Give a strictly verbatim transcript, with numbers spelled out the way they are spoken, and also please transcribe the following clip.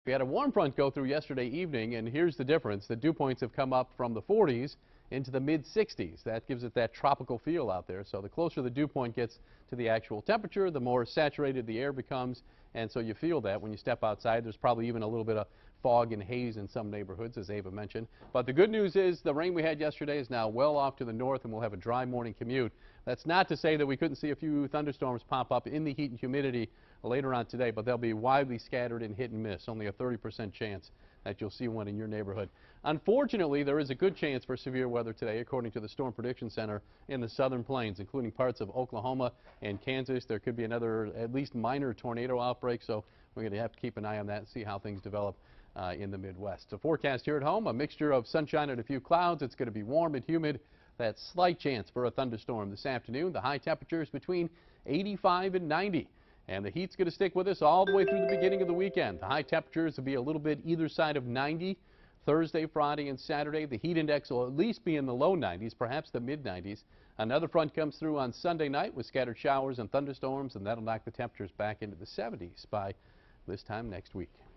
We had a warm front go through yesterday evening, and here's the difference. The dew points have come up from the forties into the mid sixties. That gives it that tropical feel out there. So the closer the dew point gets to the actual temperature, the more saturated the air becomes, and so you feel that when you step outside. There's probably even a little bit of fog and haze in some neighborhoods, as Ava mentioned. But the good news is the rain we had yesterday is now well off to the north, and we'll have a dry morning commute. That's not to say that we couldn't see a few thunderstorms pop up in the heat and humidity later on today, but they'll be widely scattered and hit and miss. Only a thirty percent chance that you'll see one in your neighborhood. Unfortunately, there is a good chance for severe weather today, according to the Storm Prediction Center, in the southern plains, including parts of Oklahoma and Kansas. There could be another at least minor tornado outbreak, so we're going to have to keep an eye on that and see how things develop uh, in the Midwest. The forecast here at home, a mixture of sunshine and a few clouds. It's going to be warm and humid. That slight chance for a thunderstorm this afternoon. The high temperatures between eighty-five and ninety. And the heat's going to stick with us all the way through the beginning of the weekend. The high temperatures will be a little bit either side of ninety. Thursday, Friday, and Saturday, the heat index will at least be in the low nineties, perhaps the mid nineties. Another front comes through on Sunday night with scattered showers and thunderstorms, and that'll knock the temperatures back into the seventies by this time next week.